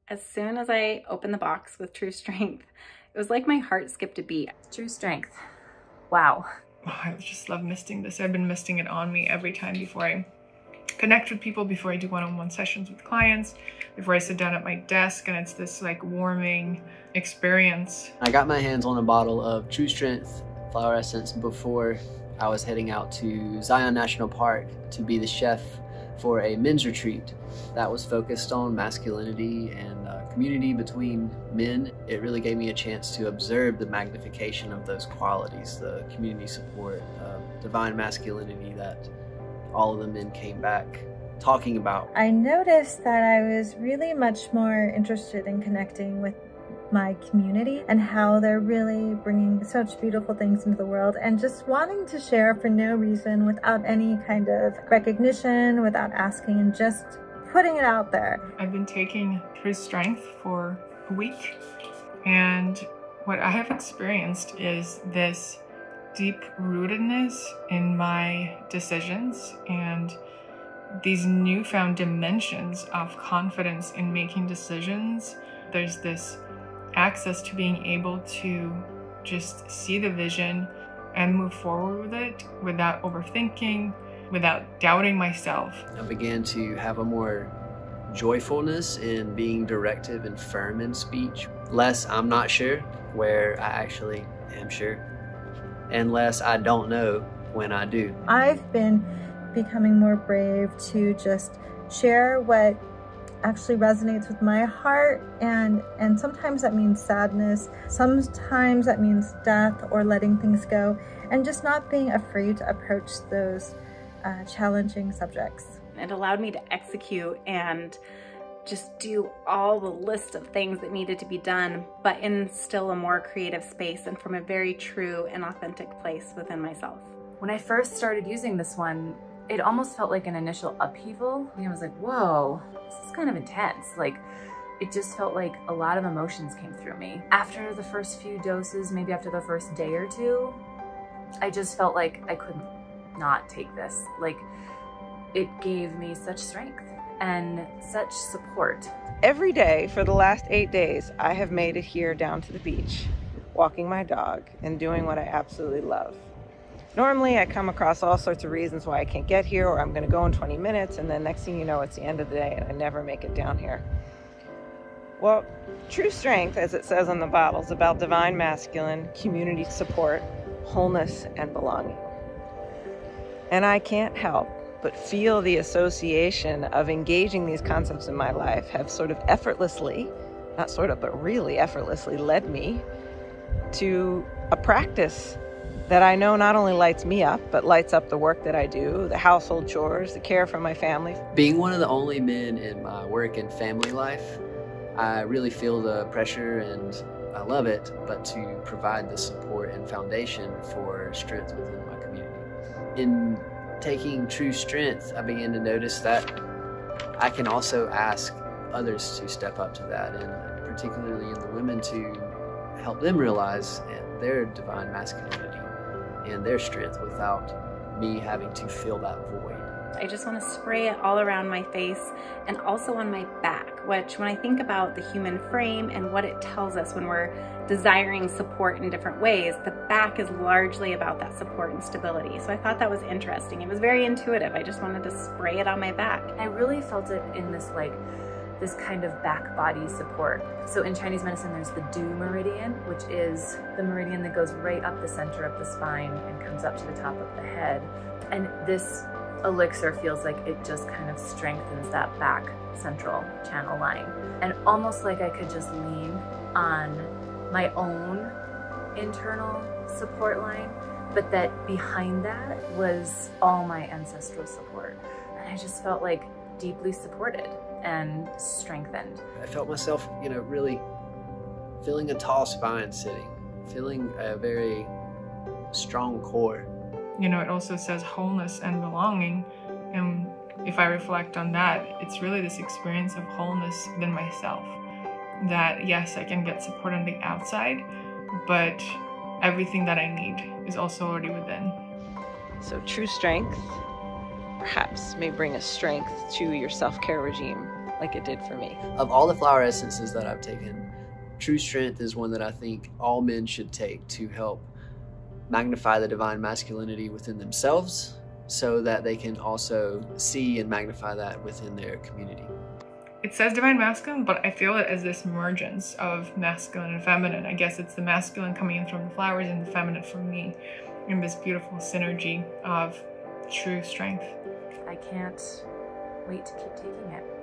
As soon as I opened the box with True Strength, it was like my heart skipped a beat. True Strength. Wow. Oh, I just love misting this. I've been misting it on me every time before I connect with people, before I do one-on-one sessions with clients, before I sit down at my desk, and it's this like warming experience. I got my hands on a bottle of True Strength flower essence before I was heading out to Zion National Park to be the chef for a men's retreat that was focused on masculinity and community between men. It really gave me a chance to observe the magnification of those qualities, the community support, divine masculinity that all of the men came back talking about. I noticed that I was really much more interested in connecting with my community and how they're really bringing such beautiful things into the world, and just wanting to share for no reason, without any kind of recognition, without asking, and just putting it out there. I've been taking True Strength for a week, and what I have experienced is this deep rootedness in my decisions and these newfound dimensions of confidence in making decisions. There's this access to being able to just see the vision and move forward with it without overthinking, without doubting myself. I began to have a more joyfulness in being directive and firm in speech. Less I'm not sure, where I actually am sure, and less I don't know when I do. I've been becoming more brave to just share what actually resonates with my heart, and sometimes that means sadness, sometimes that means death or letting things go, and just not being afraid to approach those challenging subjects. It allowed me to execute and just do all the list of things that needed to be done, but in still a more creative space and from a very true and authentic place within myself. When I first started using this one, it almost felt like an initial upheaval. I was like, whoa, this is kind of intense. Like, it just felt like a lot of emotions came through me. After the first few doses, maybe after the first day or two, I just felt like I couldn't not take this. Like, it gave me such strength and such support. Every day for the last 8 days, I have made it here down to the beach, walking my dog and doing what I absolutely love. Normally I come across all sorts of reasons why I can't get here, or I'm going to go in 20 minutes, and then next thing you know, it's the end of the day and I never make it down here. Well, True Strength, as it says on the bottle, is about divine masculine, community support, wholeness, and belonging. And I can't help but feel the association of engaging these concepts in my life have sort of effortlessly, not sort of, but really effortlessly led me to a practice that I know not only lights me up, but lights up the work that I do, the household chores, the care for my family. Being one of the only men in my work and family life, I really feel the pressure, and I love it, but to provide the support and foundation for strength within my community. In taking True Strength, I began to notice that I can also ask others to step up to that, and particularly in the women, to help them realize their divine masculinity and their strength without me having to fill that void. I just want to spray it all around my face and also on my back, which when I think about the human frame and what it tells us when we're desiring support in different ways, the back is largely about that support and stability. So I thought that was interesting. It was very intuitive. I just wanted to spray it on my back. I really felt it in this this kind of back body support. So in Chinese medicine, there's the Du meridian, which is the meridian that goes right up the center of the spine and comes up to the top of the head. And this elixir feels like it just kind of strengthens that back central channel line. And almost like I could just lean on my own internal support line, but that behind that was all my ancestral support. And I just felt like deeply supported and strengthened. I felt myself, really feeling a tall spine sitting, feeling a very strong core. It also says wholeness and belonging, and if I reflect on that, it's really this experience of wholeness within myself. That yes, I can get support on the outside, but everything that I need is also already within. So True Strength perhaps may bring a strength to your self-care regime like it did for me. Of all the flower essences that I've taken, True Strength is one that I think all men should take to help magnify the divine masculinity within themselves so that they can also see and magnify that within their community. It says divine masculine, but I feel it as this emergence of masculine and feminine. I guess it's the masculine coming in from the flowers and the feminine from me in this beautiful synergy of True Strength. I can't wait to keep taking it.